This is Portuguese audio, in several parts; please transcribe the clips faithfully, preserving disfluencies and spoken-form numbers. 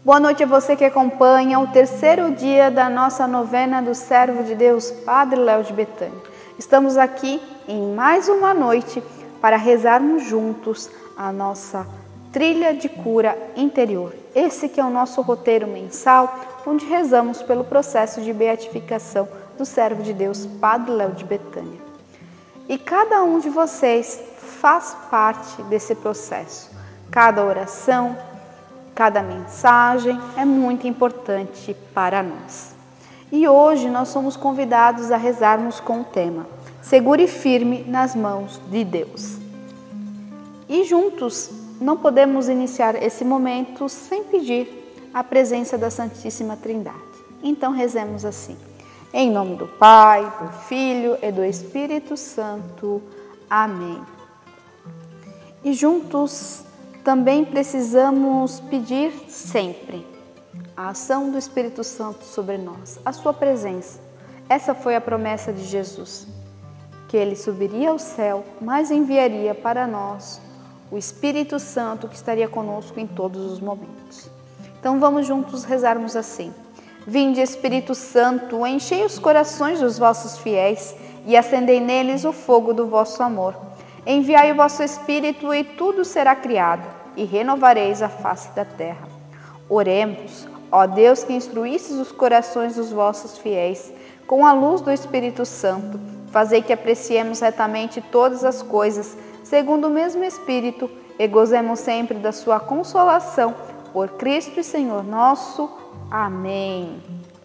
Boa noite a você que acompanha o terceiro dia da nossa novena do servo de Deus, Padre Léo de Betânia. Estamos aqui em mais uma noite para rezarmos juntos a nossa trilha de cura interior. Esse que é o nosso roteiro mensal, onde rezamos pelo processo de beatificação do servo de Deus, Padre Léo de Betânia. E cada um de vocês faz parte desse processo. Cada oração, cada mensagem é muito importante para nós. E hoje nós somos convidados a rezarmos com o tema Segure firme nas mãos de Deus. E juntos não podemos iniciar esse momento sem pedir a presença da Santíssima Trindade. Então rezemos assim. Em nome do Pai, do Filho e do Espírito Santo. Amém. E juntos também precisamos pedir sempre a ação do Espírito Santo sobre nós, a sua presença. Essa foi a promessa de Jesus, que ele subiria ao céu, mas enviaria para nós o Espírito Santo que estaria conosco em todos os momentos. Então vamos juntos rezarmos assim. Vinde, Espírito Santo, enchei os corações dos vossos fiéis e acendei neles o fogo do vosso amor. Enviai o vosso Espírito e tudo será criado, e renovareis a face da terra. Oremos, ó Deus que instruístes os corações dos vossos fiéis, com a luz do Espírito Santo, fazei que apreciemos retamente todas as coisas, segundo o mesmo Espírito, e gozemos sempre da sua consolação, por Cristo e Senhor nosso. Amém.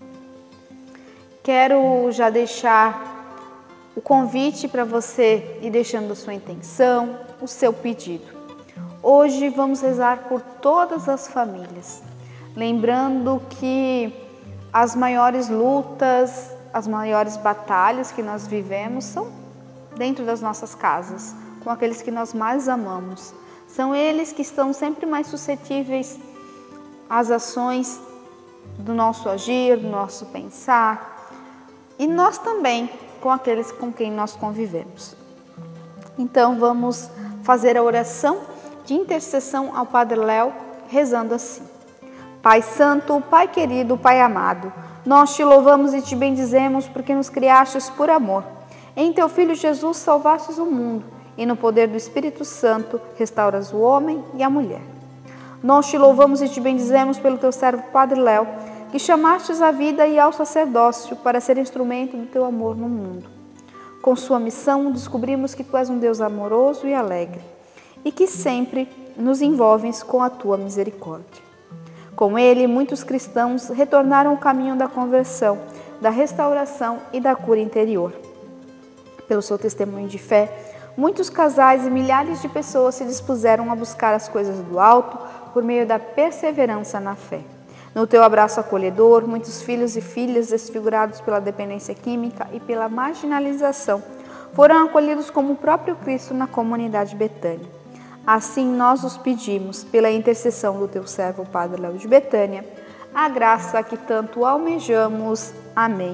Quero já deixar o convite para você ir deixando a sua intenção, o seu pedido. Hoje vamos rezar por todas as famílias, lembrando que as maiores lutas, as maiores batalhas que nós vivemos são dentro das nossas casas, com aqueles que nós mais amamos. São eles que estão sempre mais suscetíveis às ações do nosso agir, do nosso pensar, e nós também com aqueles com quem nós convivemos. Então vamos fazer a oração de intercessão ao Padre Léo, rezando assim. Pai Santo, Pai querido, Pai amado, nós te louvamos e te bendizemos porque nos criastes por amor. Em teu Filho Jesus salvastes o mundo e no poder do Espírito Santo restauras o homem e a mulher. Nós te louvamos e te bendizemos pelo teu servo Padre Léo, que chamastes à vida e ao sacerdócio para ser instrumento do teu amor no mundo. Com sua missão, descobrimos que tu és um Deus amoroso e alegre, e que sempre nos envolves com a tua misericórdia. Com ele, muitos cristãos retornaram ao caminho da conversão, da restauração e da cura interior. Pelo seu testemunho de fé, muitos casais e milhares de pessoas se dispuseram a buscar as coisas do alto por meio da perseverança na fé. No teu abraço acolhedor, muitos filhos e filhas desfigurados pela dependência química e pela marginalização foram acolhidos como o próprio Cristo na comunidade Betânia. Assim, nós os pedimos, pela intercessão do teu servo Padre Léo de Betânia, a graça que tanto almejamos. Amém.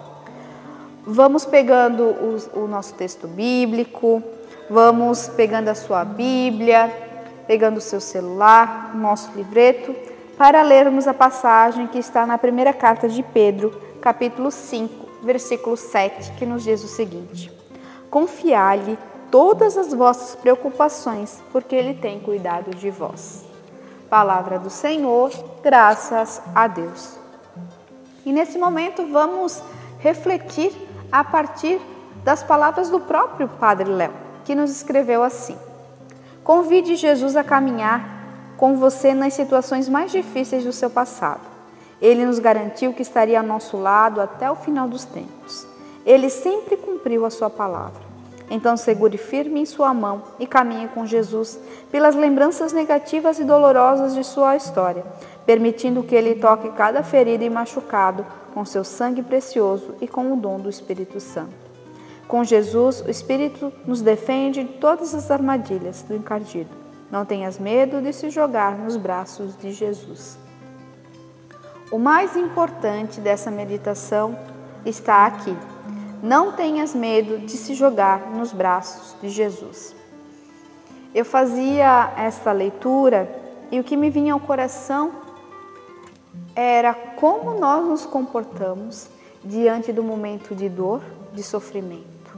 Vamos pegando o, o nosso texto bíblico, vamos pegando a sua Bíblia, pegando o seu celular, o nosso livreto, para lermos a passagem que está na primeira carta de Pedro, capítulo cinco, versículo sete, que nos diz o seguinte: Confiai-lhe todas as vossas preocupações, porque ele tem cuidado de vós. Palavra do Senhor, graças a Deus. E nesse momento vamos refletir a partir das palavras do próprio Padre Léo, que nos escreveu assim: Convide Jesus a caminhar com você nas situações mais difíceis do seu passado. Ele nos garantiu que estaria ao nosso lado até o final dos tempos. Ele sempre cumpriu a sua palavra. Então segure firme em sua mão e caminhe com Jesus pelas lembranças negativas e dolorosas de sua história, permitindo que ele toque cada ferida e machucado com seu sangue precioso e com o dom do Espírito Santo. Com Jesus, o Espírito nos defende de todas as armadilhas do encardido. Não tenhas medo de se jogar nos braços de Jesus. O mais importante dessa meditação está aqui. Não tenhas medo de se jogar nos braços de Jesus. Eu fazia esta leitura e o que me vinha ao coração era como nós nos comportamos diante do momento de dor, de sofrimento.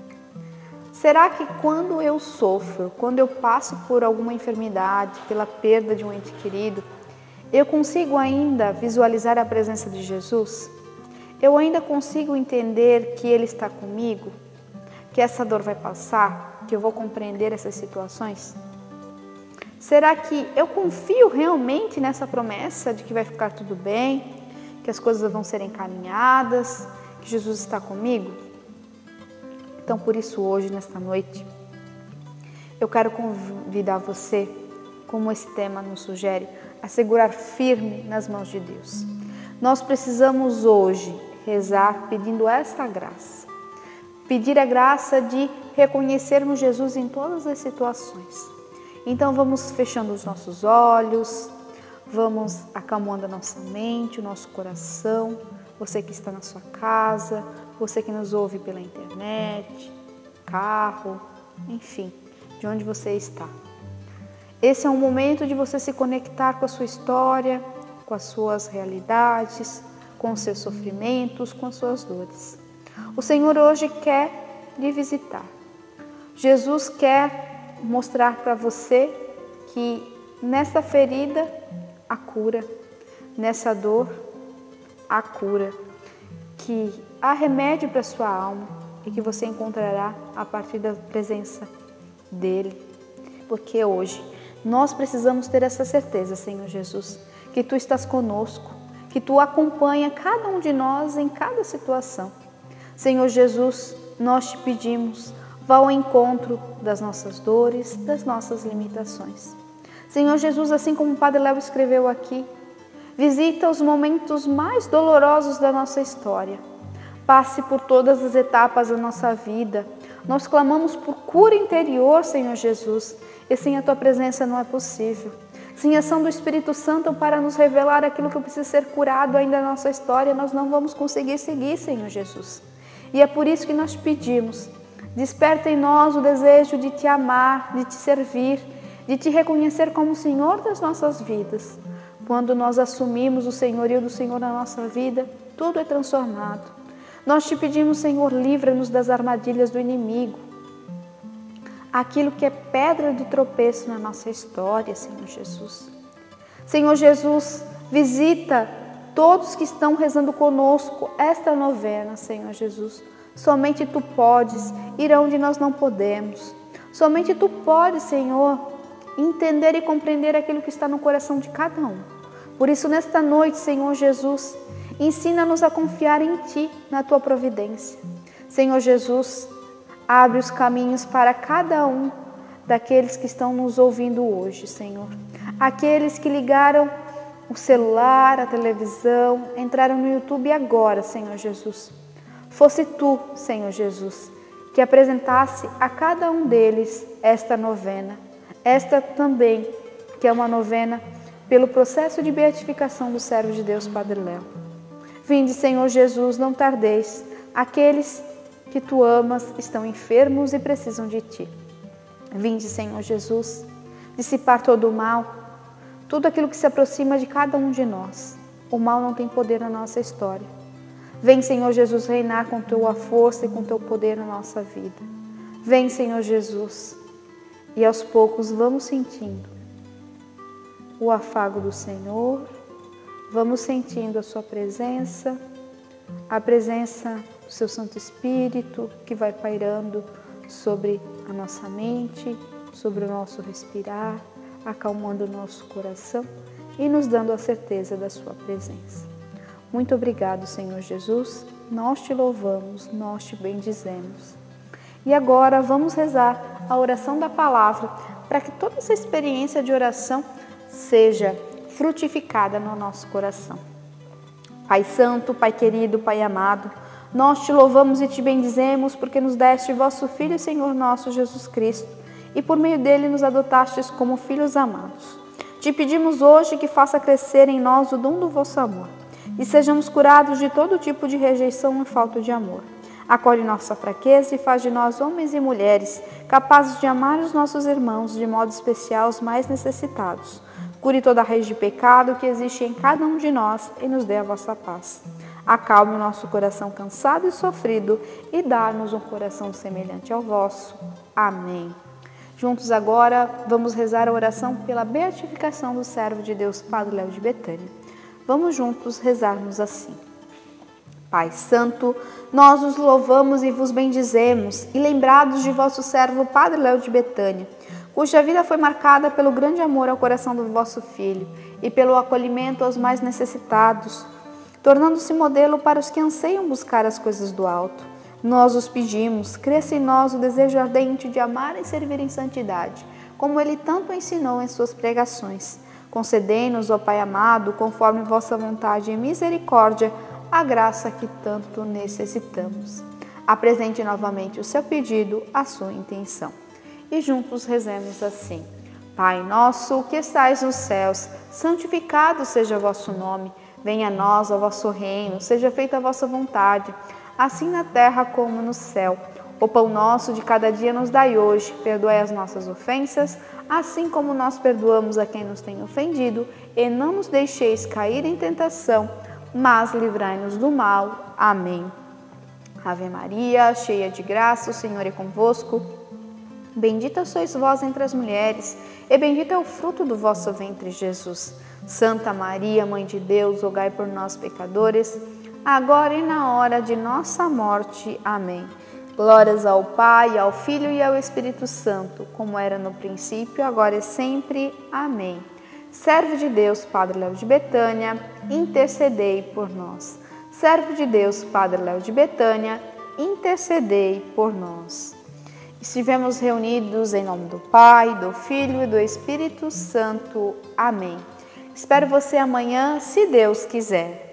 Será que quando eu sofro, quando eu passo por alguma enfermidade, pela perda de um ente querido, eu consigo ainda visualizar a presença de Jesus? Eu ainda consigo entender que Ele está comigo? Que essa dor vai passar? Que eu vou compreender essas situações? Será que eu confio realmente nessa promessa de que vai ficar tudo bem, que as coisas vão ser encaminhadas, que Jesus está comigo? Então, por isso, hoje, nesta noite, eu quero convidar você, como esse tema nos sugere, a segurar firme nas mãos de Deus. Nós precisamos hoje rezar pedindo esta graça. Pedir a graça de reconhecermos Jesus em todas as situações. Então vamos fechando os nossos olhos, vamos acalmando a nossa mente, o nosso coração, você que está na sua casa, você que nos ouve pela internet, carro, enfim, de onde você está. Esse é um momento de você se conectar com a sua história, com as suas realidades, com os seus sofrimentos, com as suas dores. O Senhor hoje quer lhe visitar. Jesus quer mostrar para você que nessa ferida há cura, nessa dor há cura, que há remédio para a sua alma e que você encontrará a partir da presença dEle. Porque hoje nós precisamos ter essa certeza, Senhor Jesus, que Tu estás conosco, que Tu acompanha cada um de nós em cada situação. Senhor Jesus, nós Te pedimos, vá ao encontro das nossas dores, das nossas limitações. Senhor Jesus, assim como o Padre Léo escreveu aqui, visita os momentos mais dolorosos da nossa história. Passe por todas as etapas da nossa vida. Nós clamamos por cura interior, Senhor Jesus, e sem a Tua presença não é possível. Sem a ação do Espírito Santo para nos revelar aquilo que precisa ser curado ainda na nossa história, nós não vamos conseguir seguir, Senhor Jesus. E é por isso que nós pedimos, desperta em nós o desejo de Te amar, de Te servir, de Te reconhecer como Senhor das nossas vidas. Quando nós assumimos o senhorio do Senhor na nossa vida, tudo é transformado. Nós Te pedimos, Senhor, livra-nos das armadilhas do inimigo. Aquilo que é pedra de tropeço na nossa história, Senhor Jesus. Senhor Jesus, visita todos que estão rezando conosco esta novena, Senhor Jesus. Somente Tu podes ir aonde nós não podemos. Somente Tu podes, Senhor, entender e compreender aquilo que está no coração de cada um. Por isso, nesta noite, Senhor Jesus, ensina-nos a confiar em Ti, na Tua providência. Senhor Jesus, abre os caminhos para cada um daqueles que estão nos ouvindo hoje, Senhor. Aqueles que ligaram o celular, a televisão, entraram no YouTube agora, Senhor Jesus. Fosse Tu, Senhor Jesus, que apresentasse a cada um deles esta novena. Esta também, que é uma novena pelo processo de beatificação do servo de Deus, Padre Léo. Vinde, Senhor Jesus, não tardeis. Aqueles que Tu amas estão enfermos e precisam de Ti. Vinde, Senhor Jesus, dissipar todo o mal, tudo aquilo que se aproxima de cada um de nós. O mal não tem poder na nossa história. Vem, Senhor Jesus, reinar com Tua força e com Teu poder na nossa vida. Vem, Senhor Jesus, e aos poucos vamos sentindo o afago do Senhor, vamos sentindo a Sua presença, a presença do Seu Santo Espírito que vai pairando sobre a nossa mente, sobre o nosso respirar, acalmando o nosso coração e nos dando a certeza da Sua presença. Muito obrigado, Senhor Jesus, nós Te louvamos, nós Te bendizemos. E agora vamos rezar a oração da palavra, para que toda essa experiência de oração seja frutificada no nosso coração. Pai Santo, Pai querido, Pai amado, nós Te louvamos e Te bendizemos, porque nos deste vosso Filho e Senhor nosso Jesus Cristo, e por meio dele nos adotastes como filhos amados. Te pedimos hoje que faça crescer em nós o dom do vosso amor, e sejamos curados de todo tipo de rejeição e falta de amor. Acolhe nossa fraqueza e faz de nós homens e mulheres capazes de amar os nossos irmãos, de modo especial os mais necessitados. Cure toda a raiz de pecado que existe em cada um de nós e nos dê a vossa paz. Acalme o nosso coração cansado e sofrido e dá-nos um coração semelhante ao vosso. Amém. Juntos agora, vamos rezar a oração pela beatificação do servo de Deus, Padre Léo de Betânia. Vamos juntos rezarmos assim. Pai Santo, nós os louvamos e vos bendizemos, e lembrados de vosso servo, Padre Léo de Betânia, cuja vida foi marcada pelo grande amor ao coração do vosso Filho e pelo acolhimento aos mais necessitados, tornando-se modelo para os que anseiam buscar as coisas do alto. Nós os pedimos, cresça em nós o desejo ardente de amar e servir em santidade, como ele tanto ensinou em suas pregações. Concedei-nos, ó Pai amado, conforme vossa vontade e misericórdia, a graça que tanto necessitamos. Apresente novamente o seu pedido, a sua intenção. E juntos rezemos assim. Pai nosso, que estais nos céus, santificado seja o vosso nome. Venha a nós o vosso reino, seja feita a vossa vontade, assim na terra como no céu. O pão nosso de cada dia nos dai hoje, perdoai as nossas ofensas, assim como nós perdoamos a quem nos tem ofendido, e não nos deixeis cair em tentação, mas livrai-nos do mal. Amém. Ave Maria, cheia de graça, o Senhor é convosco. Bendita sois vós entre as mulheres, e bendito é o fruto do vosso ventre, Jesus. Santa Maria, Mãe de Deus, rogai por nós, pecadores, agora e na hora de nossa morte. Amém. Glórias ao Pai, ao Filho e ao Espírito Santo, como era no princípio, agora e sempre. Amém. Servo de Deus, Padre Léo de Betânia, intercedei por nós. Servo de Deus, Padre Léo de Betânia, intercedei por nós. Estivemos reunidos em nome do Pai, do Filho e do Espírito Santo. Amém. Espero você amanhã, se Deus quiser.